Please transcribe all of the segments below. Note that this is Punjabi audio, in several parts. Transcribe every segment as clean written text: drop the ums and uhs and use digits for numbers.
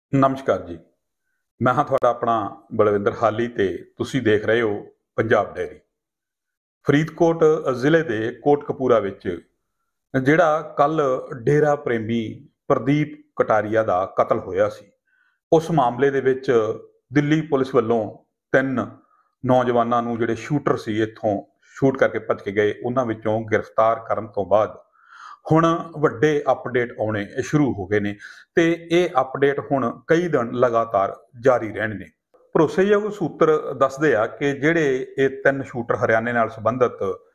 ਨਮਸਕਾਰ ਜੀ। ਮੈਂ ਹਾਂ ਤੁਹਾਡਾ ਆਪਣਾ ਬਲਵਿੰਦਰ ਹਾਲੀ ਤੇ ਤੁਸੀਂ ਦੇਖ ਰਹੇ ਹੋ ਪੰਜਾਬ ਡਾਇਰੀ। ਫਰੀਦਕੋਟ ਜ਼ਿਲ੍ਹੇ ਦੇ ਕੋਟਕਪੂਰਾ ਵਿੱਚ ਜਿਹੜਾ ਕੱਲ ਡੇਰਾ ਪ੍ਰੇਮੀ ਪ੍ਰਦੀਪ ਕਟਾਰੀਆ ਦਾ ਕਤਲ ਹੋਇਆ ਸੀ, ਉਸ ਮਾਮਲੇ ਦੇ ਵਿੱਚ ਦਿੱਲੀ ਪੁਲਿਸ ਵੱਲੋਂ ਤਿੰਨ ਨੌਜਵਾਨਾਂ ਨੂੰ ਜਿਹੜੇ ਸ਼ੂਟਰ ਸੀ ਇੱਥੋਂ ਸ਼ੂਟ ਕਰਕੇ ਭੱਜ ਕੇ ਗਏ, ਉਹਨਾਂ ਵਿੱਚੋਂ ਗ੍ਰਿਫਤਾਰ ਕਰਨ ਤੋਂ ਬਾਅਦ ਹੁਣ ਵੱਡੇ ਅਪਡੇਟ ਆਉਣੇ ਸ਼ੁਰੂ ਹੋ ਗਏ ਨੇ ਤੇ ਇਹ ਅਪਡੇਟ ਹੁਣ ਕਈ ਦਿਨ ਲਗਾਤਾਰ ਜਾਰੀ ਰਹਿਣਗੇ। ਭਰੋਸੇਯੋਗ ਸੂਤਰ ਦੱਸਦੇ ਆ ਕਿ ਜਿਹੜੇ ਇਹ ਤਿੰਨ ਸ਼ੂਟਰ ਹਰਿਆਣੇ ਨਾਲ ਸੰਬੰਧਿਤ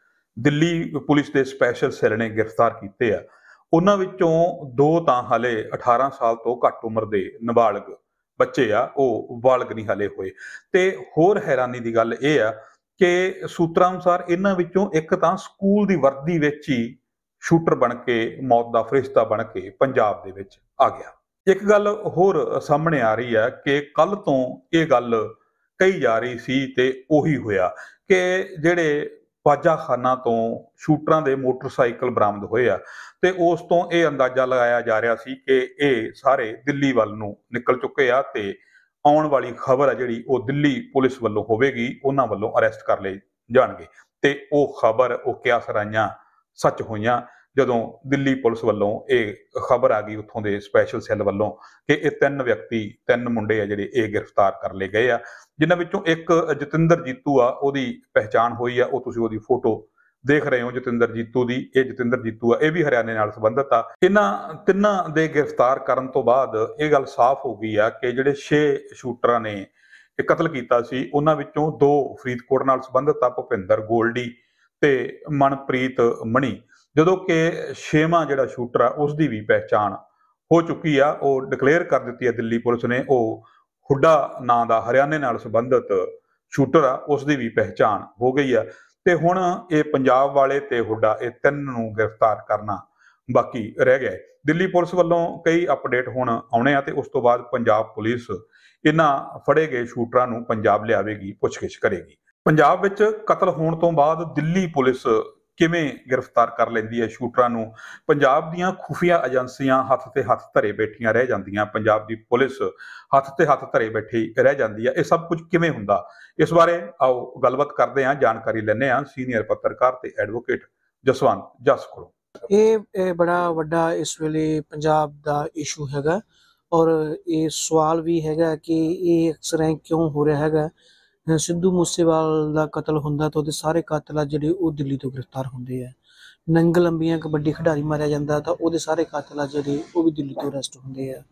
ਦਿੱਲੀ ਪੁਲਿਸ ਦੇ ਸਪੈਸ਼ਲ ਸੈੱਲ ਨੇ ਗ੍ਰਿਫਤਾਰ ਕੀਤੇ ਆ, ਉਹਨਾਂ ਵਿੱਚੋਂ ਦੋ ਤਾਂ ਹਾਲੇ 18 ਸਾਲ ਤੋਂ ਘੱਟ ਉਮਰ ਦੇ ਨਾਬਾਲਗ ਬੱਚੇ ਆ, ਉਹ ਬਾਲਗ ਨਹੀਂ ਹਾਲੇ ਹੋਏ। ਤੇ ਹੋਰ ਹੈਰਾਨੀ ਦੀ ਗੱਲ ਇਹ ਆ ਕਿ ਸੂਤਰਾਂ ਅਨੁਸਾਰ ਇਹਨਾਂ ਵਿੱਚੋਂ ਇੱਕ ਤਾਂ ਸਕੂਲ ਦੀ ਵਰਦੀ ਵਿੱਚ ਹੀ ਸ਼ੂਟਰ ਬਣ ਕੇ ਮੌਤ ਦਾ ਫਰਿਸ਼ਤਾ ਬਣ ਕੇ ਪੰਜਾਬ ਦੇ ਵਿੱਚ ਆ ਗਿਆ। ਇੱਕ ਗੱਲ ਹੋਰ ਸਾਹਮਣੇ ਆ ਰਹੀ ਹੈ ਕਿ ਕੱਲ ਤੋਂ ਇਹ ਗੱਲ ਕਹੀ ਜਾ ਰਹੀ ਸੀ ਤੇ ਉਹੀ ਹੋਇਆ ਕਿ ਜਿਹੜੇ ਬਾਜਾਖਾਨਾ ਤੋਂ ਸ਼ੂਟਰਾਂ ਦੇ ਮੋਟਰਸਾਈਕਲ ਬਰਾਮਦ ਹੋਏ ਆ ਤੇ ਉਸ ਤੋਂ ਇਹ ਅੰਦਾਜ਼ਾ ਲਗਾਇਆ ਜਾ ਰਿਹਾ ਸੀ ਕਿ ਇਹ ਸਾਰੇ ਦਿੱਲੀ ਵੱਲ ਨੂੰ ਨਿਕਲ ਚੁੱਕੇ ਆ ਤੇ ਆਉਣ ਵਾਲੀ ਖਬਰ ਆ ਜਿਹੜੀ ਉਹ ਦਿੱਲੀ ਪੁਲਿਸ ਵੱਲੋਂ ਹੋਵੇਗੀ, ਉਹਨਾਂ ਵੱਲੋਂ ਅਰੈਸਟ ਕਰ ਲਏ ਜਾਣਗੇ। ਤੇ ਉਹ ਖਬਰ ਉਹ ਕਿਆਸ ਰਾਈਆਂ ਸੱਚ ਹੋਈਆਂ ਜਦੋਂ ਦਿੱਲੀ ਪੁਲਿਸ ਵੱਲੋਂ ਇਹ ਖਬਰ ਆ ਗਈ ਉੱਥੋਂ ਦੇ ਸਪੈਸ਼ਲ ਸੈੱਲ ਵੱਲੋਂ ਕਿ ਇਹ ਤਿੰਨ ਮੁੰਡੇ ਆ ਜਿਹੜੇ ਇਹ ਗ੍ਰਿਫਤਾਰ ਕਰ ਲਏ ਗਏ ਆ, ਜਿਨ੍ਹਾਂ ਵਿੱਚੋਂ ਇੱਕ ਜਤਿੰਦਰ ਜੀਤੂ ਆ, ਉਹਦੀ ਪਹਿਚਾਣ ਹੋਈ ਆ, ਉਹ ਤੁਸੀਂ ਉਹਦੀ ਫੋਟੋ ਦੇਖ ਰਹੇ ਹੋ ਜਤਿੰਦਰ ਜੀਤੂ ਦੀ। ਇਹ ਜਤਿੰਦਰ ਜੀਤੂ ਆ, ਇਹ ਵੀ ਹਰਿਆਣੇ ਨਾਲ ਸੰਬੰਧਿਤ ਆ। ਇਹਨਾਂ ਤਿੰਨਾਂ ਦੇ ਗ੍ਰਿਫਤਾਰ ਕਰਨ ਤੋਂ ਬਾਅਦ ਇਹ ਗੱਲ ਸਾਫ਼ ਹੋ ਗਈ ਆ ਕਿ ਜਿਹੜੇ 6 ਸ਼ੂਟਰਾਂ ਨੇ ਇਹ ਕਤਲ ਕੀਤਾ ਸੀ, ਉਹਨਾਂ ਵਿੱਚੋਂ 2 ਫਰੀਦਕੋਟ ਨਾਲ ਸੰਬੰਧਿਤ ਆ, ਭੁਪਿੰਦਰ ਗੋਲਡੀ ਤੇ ਮਨਪ੍ਰੀਤ ਮਣੀ, ਜਦੋਂ ਕਿ 6ਵਾਂ ਜਿਹੜਾ ਸ਼ੂਟਰ ਆ ਉਸ ਦੀ ਵੀ ਪਹਿਚਾਣ ਹੋ ਚੁੱਕੀ ਆ, ਉਹ ਡਿਕਲੇਅਰ ਕਰ ਦਿੱਤੀ ਹੈ ਦਿੱਲੀ ਪੁਲਿਸ ਨੇ। ਉਹ ਹੁੱਡਾ ਨਾਂ ਦਾ ਹਰਿਆਣੇ ਨਾਲ ਸੰਬੰਧਿਤ ਸ਼ੂਟਰ ਆ, ਉਸ ਦੀ ਵੀ ਪਹਿਚਾਣ ਹੋ ਗਈ ਆ। ਤੇ ਹੁਣ ਇਹ ਪੰਜਾਬ ਵਾਲੇ ਤੇ ਹੁੱਡਾ, ਇਹ ਤਿੰਨ ਨੂੰ ਗ੍ਰਿਫਤਾਰ ਕਰਨਾ ਬਾਕੀ ਰਹਿ ਗਿਆ। ਦਿੱਲੀ ਪੁਲਿਸ ਵੱਲੋਂ ਕਈ ਅਪਡੇਟ ਹੁਣ ਆਉਣੇ ਆ ਤੇ ਉਸ ਤੋਂ ਬਾਅਦ ਪੰਜਾਬ ਪੁਲਿਸ ਇਹਨਾਂ ਫੜੇ ਗਏ ਸ਼ੂਟਰਾਂ ਨੂੰ ਪੰਜਾਬ ਲਿਆਵੇਗੀ, ਪੁੱਛਗਿੱਛ ਕਰੇਗੀ। ਪੰਜਾਬ ਵਿੱਚ ਕਤਲ ਹੋਣ ਤੋਂ ਬਾਅਦ ਦਿੱਲੀ ਪੁਲਿਸ ਕਿਵੇਂ ਗ੍ਰਿਫਤਾਰ ਕਰ ਲੈਂਦੀ ਹੈ ਸ਼ੂਟਰਾਂ ਨੂੰ, ਪੰਜਾਬ ਦੀਆਂ ਖੁਫੀਆ ਏਜੰਸੀਆਂ ਹੱਥ ਤੇ ਹੱਥ ਧਰੇ ਬੈਠੀਆਂ ਰਹਿ ਜਾਂਦੀਆਂ, ਪੰਜਾਬ ਦੀ ਪੁਲਿਸ ਹੱਥ ਤੇ ਹੱਥ ਧਰੇ ਬੈਠੀ ਰਹਿ ਜਾਂਦੀ ਹੈ, ਇਹ ਸਭ ਕੁਝ ਕਿਵੇਂ ਹੁੰਦਾ, ਇਸ ਬਾਰੇ ਆਓ ਗੱਲਬਾਤ ਕਰਦੇ ਹਾਂ, ਜਾਣਕਾਰੀ ਲੈਂਦੇ ਹਾਂ ਸੀਨੀਅਰ ਪੱਤਰਕਾਰ ਤੇ ਐਡਵੋਕੇਟ ਜਸਵੰਤ ਜਸ ਕੋਲੋਂ। ਇਹ ਬੜਾ ਵੱਡਾ ਇਸ ਵੇਲੇ ਪੰਜਾਬ ਦਾ ਇਸ਼ੂ ਹੈਗਾ ਔਰ ਇਹ ਸਵਾਲ ਵੀ ਹੈਗਾ ਕਿ ਇਹ ਅਕਸਰ ਕਿਉਂ ਹੋ ਰਿਹਾ ਹੈਗਾ। ਸਿੱਧੂ ਮੂਸੇਵਾਲ ਦਾ ਕਤਲ ਹੁੰਦਾ ਤਾਂ ਉਹਦੇ ਸਾਰੇ ਕਾਤਲ ਆ ਜਿਹੜੇ ਉਹ ਦਿੱਲੀ ਤੋਂ ਗ੍ਰਿਫਤਾਰ ਹੁੰਦੇ ਆ। ਨੰਗਲ ਅੰਬੀਆਂ ਕਬੱਡੀ ਖਿਡਾਰੀ ਮਾਰਿਆ ਜਾਂਦਾ ਤਾਂ ਉਹਦੇ ਸਾਰੇ ਕਾਤਲ ਆ ਜਿਹੜੇ ਉਹ ਵੀ ਦਿੱਲੀ ਤੋਂ ਅਰੈਸਟ ਹੁੰਦੇ ਆ।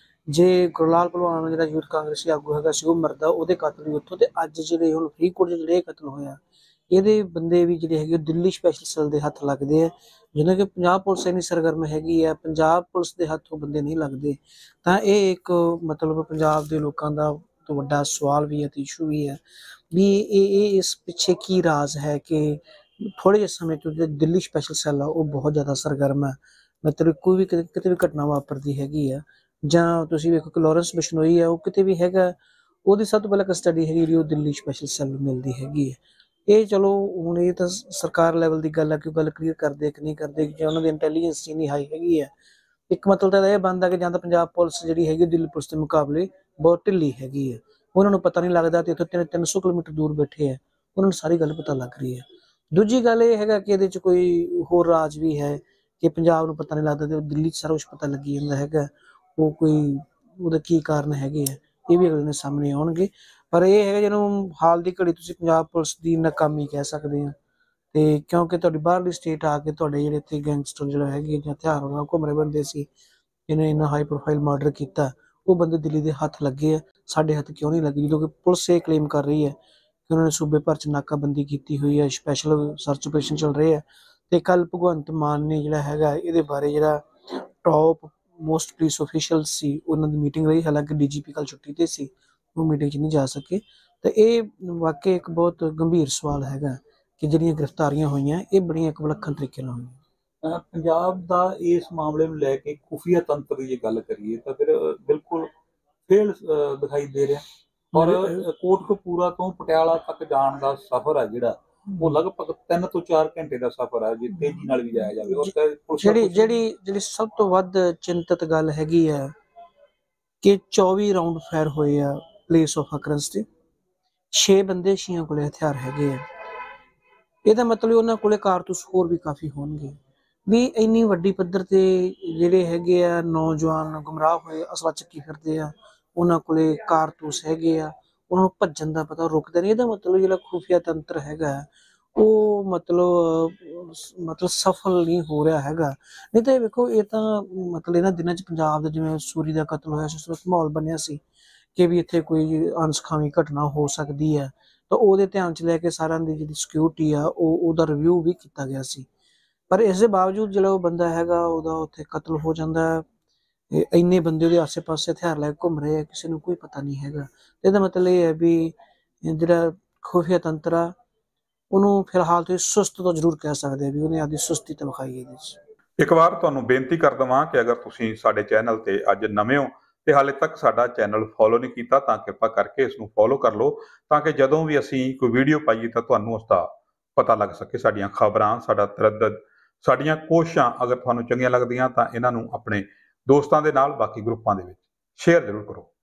ਜੇ ਗੁਰਲਾਲ ਭਲਵਾਨ ਜਿਹੜਾ ਯੂਥ ਕਾਂਗਰਸੀ ਆਗੂ ਹੈਗਾ ਸੀ ਉਹ ਮਰਦਾ, ਉਹਦੇ ਕਾਤਲ ਵੀ ਉੱਥੋਂ। ਤੇ ਅੱਜ ਜਿਹੜੇ ਹੁਣ ਫਰੀਦਕੋਟ ਜਿਹੜੇ ਕਤਲ ਹੋਇਆ, ਇਹਦੇ ਬੰਦੇ ਵੀ ਜਿਹੜੇ ਹੈਗੇ ਦਿੱਲੀ ਸਪੈਸ਼ਲ ਸੈੱਲ ਦੇ ਹੱਥ ਲੱਗਦੇ ਆ, ਜਿਹਨਾਂ ਕਿ ਪੰਜਾਬ ਪੁਲਿਸ ਇੰਨੀ ਸਰਗਰਮ ਹੈਗੀ ਆ, ਪੰਜਾਬ ਪੁਲਿਸ ਦੇ ਹੱਥੋਂ ਬੰਦੇ ਨਹੀਂ ਲੱਗਦੇ। ਤਾਂ ਇਹ ਇੱਕ ਮਤਲਬ ਪੰਜਾਬ ਦੇ ਲੋਕਾਂ ਦਾ ਤੋਂ ਵੱਡਾ ਸਵਾਲ ਵੀ ਹੈ ਤੇ ਇਸ਼ੂ ਵੀ ਹੈ ਵੀ ਇਹ ਇਸ ਪਿੱਛੇ ਕੀ ਰਾਜ਼ ਹੈ ਕਿ ਥੋੜੇ ਜਿਹੇ ਸਮੇਂ ਤੋਂ ਜਿਹੜੇ ਦਿੱਲੀ ਸਪੈਸ਼ਲ ਸੈੱਲ ਆ ਉਹ ਬਹੁਤ ਜ਼ਿਆਦਾ ਸਰਗਰਮ ਹੈ। ਮਤਲਬ ਕੋਈ ਵੀ ਕਿਤੇ ਵੀ ਘਟਨਾ ਵਾਪਰਦੀ ਹੈਗੀ ਆ, ਜਾਂ ਤੁਸੀਂ ਵੇਖੋ ਕਿ ਲਾਰੈਂਸ ਬਿਸ਼ਨੋਈ ਆ, ਉਹ ਕਿਤੇ ਵੀ ਹੈਗਾ, ਉਹਦੀ ਸਭ ਤੋਂ ਪਹਿਲਾਂ ਕਸਟਡੀ ਹੈਗੀ ਜਿਹੜੀ ਉਹ ਦਿੱਲੀ ਸਪੈਸ਼ਲ ਸੈੱਲ ਨੂੰ ਮਿਲਦੀ ਹੈਗੀ ਹੈ। ਇਹ ਚਲੋ ਹੁਣ ਇਹ ਤਾਂ ਸਰਕਾਰ ਲੈਵਲ ਦੀ ਗੱਲ ਹੈ ਕਿ ਉਹ ਗੱਲ ਕਲੀਅਰ ਕਰਦੇ ਕਿ ਨਹੀਂ ਕਰਦੇ, ਜਾਂ ਉਹਨਾਂ ਦੀ ਇੰਟੈਲੀਜੈਂਸ ਇੰਨੀ ਹਾਈ ਹੈਗੀ ਹੈ। ਇੱਕ ਮਤਲਬ ਤਾਂ ਇਹ ਬਣਦਾ ਕਿ ਜਾਂ ਤਾਂ ਪੰਜਾਬ ਪੁਲਿਸ ਜਿਹੜੀ ਹੈਗੀ ਦਿੱਲੀ ਪੁਲਿਸ ਦੇ ਮੁਕਾਬਲੇ ਬਹੁਤ ਢਿੱਲੀ ਹੈਗੀ ਹੈ, ਉਹਨਾਂ ਨੂੰ ਪਤਾ ਨਹੀਂ ਲੱਗਦਾ ਤੇ ਇੱਥੋਂ 300 ਕਿਲੋਮੀਟਰ ਦੂਰ ਬੈਠੇ ਆ, ਉਹਨਾਂ ਨੂੰ ਸਾਰੀ ਗੱਲ ਪਤਾ ਲੱਗ ਰਹੀ ਹੈ। ਦੂਜੀ ਗੱਲ ਇਹ ਹੈਗਾ ਕਿ ਇਹਦੇ 'ਚ ਕੋਈ ਹੋਰ ਰਾਜ ਵੀ ਹੈ ਕਿ ਪੰਜਾਬ ਨੂੰ ਪਤਾ ਨਹੀਂ ਲੱਗਦਾ ਤੇ ਦਿੱਲੀ 'ਚ ਸਾਰਾ ਕੁਛ ਪਤਾ ਲੱਗੀ ਜਾਂਦਾ ਹੈਗਾ। ਉਹ ਕੋਈ ਉਹਦਾ ਕੀ ਕਾਰਨ ਹੈਗੇ ਆ, ਇਹ ਵੀ ਅਗਲੇ ਦੇ ਸਾਹਮਣੇ ਆਉਣਗੇ। ਪਰ ਇਹ ਹੈਗਾ ਜਿਹਨੂੰ ਹਾਲ ਦੀ ਘੜੀ ਤੁਸੀਂ ਪੰਜਾਬ ਪੁਲਿਸ ਦੀ ਨਾਕਾਮੀ ਕਹਿ ਸਕਦੇ ਆ, ਤੇ ਕਿਉਂਕਿ ਤੁਹਾਡੀ ਬਾਹਰਲੀ ਸਟੇਟ ਆ ਕੇ ਤੁਹਾਡੇ ਜਿਹੜੇ ਇੱਥੇ ਗੈਂਗਸਟਰ ਜਿਹੜਾ ਹੈਗੇ ਜਾਂ ਹਥਿਆਰ ਨਾਲ ਘੁੰਮ ਰਹੇ ਬੰਦੇ ਸੀ, ਜਿਹਨੇ ਇੰਨਾ ਹਾਈ ਪ੍ਰੋਫਾਈਲ ਮਰਡਰ ਕੀਤਾ, ਉਹ ਬੰਦੇ ਦਿੱਲੀ ਦੇ ਹੱਥ ਲੱਗੇ ਆ, ਸਾਡੇ ਹੱਥ ਕਿਉਂ ਨਹੀਂ ਲੱਗੇ? ਜਦੋਂ ਕਿ ਪੁਲਿਸ ਇਹ ਕਲੇਮ ਕਰ ਰਹੀ ਹੈ ਕਿ ਉਹਨਾਂ ਨੇ ਸੂਬੇ ਭਰ 'ਚ ਨਾਕਾਬੰਦੀ ਕੀਤੀ ਹੋਈ ਹੈ, ਸਪੈਸ਼ਲ ਸਰਚ ਆਪਰੇਸ਼ਨ ਚੱਲ ਰਹੇ ਆ। ਤੇ ਕੱਲ ਭਗਵੰਤ ਮਾਨ ਨੇ ਜਿਹੜਾ ਹੈਗਾ ਇਹਦੇ ਬਾਰੇ ਜਿਹੜਾ ਟੌਪ ਮੋਸਟ ਪੁਲਿਸ ਅਫੀਸ਼ੀਅਲ ਸੀ, ਉਹਨਾਂ ਦੀ ਮੀਟਿੰਗ ਰਹੀ, ਹਾਲਾਂਕਿ ਡੀਜੀਪੀ ਕੱਲ ਛੁੱਟੀ ਤੇ ਸੀ, ਉਹ ਮੀਟਿੰਗ 'ਚ ਨਹੀਂ ਜਾ ਸਕੇ। ਤੇ ਇਹ ਵਾਕਈ ਇੱਕ ਬਹੁਤ ਗੰਭੀਰ ਸਵਾਲ ਹੈਗਾ ਕਿ ਜਿਹੜੀਆਂ ਗ੍ਰਿਫਤਾਰੀਆਂ ਹੋਈਆਂ ਇਹ ਬੜੀਆਂ ਇੱਕ ਵਿਲੱਖਣ ਤਰੀਕੇ ਨਾਲ ਹੋਈਆਂ। ਪੰਜਾਬ ਦਾ ਇਸ ਮਾਮਲੇ ਨੂੰ ਲੈ ਕੇ ਖੁਫੀਆ ਤੰਤਰ ਦੀ ਜੇ ਗੱਲ ਕਰੀਏ ਤਾਂ ਫਿਰ ਬਿਲਕੁਲ ਫੇਲ ਦਿਖਾਈ ਦੇ ਰਿਹਾ। ਔਰ ਕੋਟਕਪੂਰਾ ਤੋਂ ਪਟਿਆਲਾ ਤੱਕ ਜਾਣ ਦਾ ਸਫ਼ਰ ਹੈ ਜਿਹੜਾ ਉਹ ਲਗਭਗ 3 ਤੋਂ 4 ਘੰਟੇ ਦਾ ਸਫ਼ਰ ਹੈ, ਜੇ ਤੇਜ਼ੀ ਨਾਲ ਵੀ ਜਾਇਆ ਜਾਵੇ। ਜਿਹੜੀ ਸਭ ਤੋਂ ਵੱਧ ਚਿੰਤਤ ਗੱਲ ਹੈਗੀ ਹੈ ਕਿ 24 ਰਾਉਂਡ ਫਾਇਰ ਹੋਏ ਆ ਪਲੇਸ ਆਫ ਅਕਰੈਂਸ ਤੇ। 6 ਬੰਦੇ ਛੀਆਂ ਕੋਲੇ ਹਥਿਆਰ ਹੈਗੇ ਆ। ਇਹਦਾ ਮਤਲਬ ਉਹਨਾਂ ਕੋਲੇ ਕਾਰਤੂਸ ਹੋਰ ਵੀ ਕਾਫੀ ਹੋਣਗੇ। ਵੀ ਇੰਨੀ ਵੱਡੀ ਪੱਧਰ ਤੇ ਜਿਹੜੇ ਹੈਗੇ ਆ ਨੌਜਵਾਨ ਗੁੰਮਰਾਹ ਹੋਏ ਅਸਲਾ ਚੱਕੀ ਫਿਰਦੇ ਆ, ਉਹਨਾਂ ਕੋਲੇ ਕਾਰਤੂਸ ਹੈਗੇ ਆ, ਉਹਨਾਂ ਨੂੰ ਭੱਜਣ ਦਾ ਪਤਾ, ਰੁਕਦੇ ਨਹੀਂ। ਇਹਦਾ ਮਤਲਬ ਜਿਹੜਾ ਖੁਫੀਆ ਤੰਤਰ ਹੈਗਾ ਉਹ ਮਤਲਬ ਸਫਲ ਨਹੀਂ ਹੋ ਰਿਹਾ ਹੈਗਾ। ਨਹੀਂ ਤਾਂ ਇਹ ਵੇਖੋ, ਇਹ ਤਾਂ ਮਤਲਬ ਇਹਨਾਂ ਦਿਨਾਂ 'ਚ ਪੰਜਾਬ ਦਾ ਜਿਵੇਂ ਸੂਰੀ ਦਾ ਕਤਲ ਹੋਇਆ ਸੀ, ਉਸ ਵਕਤ ਮਾਹੌਲ ਬਣਿਆ ਸੀ ਕਿ ਵੀ ਇੱਥੇ ਕੋਈ ਅਣਸੁਖਾਵੀ ਘਟਨਾ ਹੋ ਸਕਦੀ ਹੈ, ਤਾਂ ਉਹਦੇ ਧਿਆਨ 'ਚ ਲੈ ਕੇ ਸਾਰਿਆਂ ਦੀ ਜਿਹੜੀ ਸਿਕਿਉਰਿਟੀ ਆ ਉਹਦਾ ਰਿਵਿਊ ਵੀ ਕੀਤਾ ਗਿਆ ਸੀ। ਪਰ ਇਸ ਦੇ ਬਾਵਜੂਦ ਜਿਹੜਾ ਉਹ ਬੰਦਾ ਹੈਗਾ ਉਹਦਾ ਉੱਥੇ ਕਤਲ ਹੋ ਜਾਂਦਾ ਹੈ। ਇੰਨੇ ਬੰਦੇ ਉਹਦੇ ਆਸੇ-ਪਾਸੇ ਹਥਿਆਰ ਲੈ ਕੇ ਘੁੰਮ ਰਹੇ ਆ, ਕਿਸੇ ਨੂੰ ਕੋਈ ਪਤਾ ਨਹੀਂ ਹੈਗਾ। ਇਹਦਾ ਮਤਲਬ ਇਹ ਹੈ ਵੀ ਜਿਹੜਾ ਖੁਫੀਆ ਤੰਤਰ ਆ ਉਹਨੂੰ ਫਿਲਹਾਲ ਤੇ ਸੁਸਤ ਤੋਂ ਜ਼ਰੂਰ ਕਹਿ ਸਕਦੇ ਆ, ਵੀ ਉਹਨੇ ਆਪਦੀ ਸੁਸਤੀ ਤਾਂ ਵਿਖਾਈ ਇਹਦੇ 'ਚ। ਇੱਕ ਵਾਰ ਤੁਹਾਨੂੰ ਬੇਨਤੀ ਕਰ ਦਵਾਂ ਕਿ ਅਗਰ ਤੁਸੀਂ ਸਾਡੇ ਚੈਨਲ ਤੇ ਅੱਜ ਨਵੇਂ ਹੋ ਤੇ ਹਾਲੇ ਤੱਕ ਸਾਡਾ ਚੈਨਲ ਫੋਲੋ ਨਹੀਂ ਕੀਤਾ ਤਾਂ ਕਿਰਪਾ ਕਰਕੇ ਇਸ ਨੂੰ ਫੋਲੋ ਕਰ ਲਓ, ਤਾਂ ਕਿ ਜਦੋਂ ਵੀ ਅਸੀਂ ਕੋਈ ਵੀਡੀਓ ਪਾਈਏ ਤਾਂ ਤੁਹਾਨੂੰ ਉਸ ਦਾ ਪਤਾ ਲੱਗ ਸਕੇ। ਸਾਡੀਆਂ ਖਬਰਾਂ, ਸਾਡਾ ਤਰੱਦਦ, ਸਾਡੀਆਂ ਕੋਸ਼ਿਸ਼ਾਂ ਅਗਰ ਤੁਹਾਨੂੰ ਚੰਗੀਆਂ ਲੱਗਦੀਆਂ ਤਾਂ ਇਹਨਾਂ ਨੂੰ ਆਪਣੇ ਦੋਸਤਾਂ ਦੇ ਨਾਲ, ਬਾਕੀ ਗਰੁੱਪਾਂ ਦੇ ਵਿੱਚ ਸ਼ੇਅਰ ਜ਼ਰੂਰ ਕਰੋ।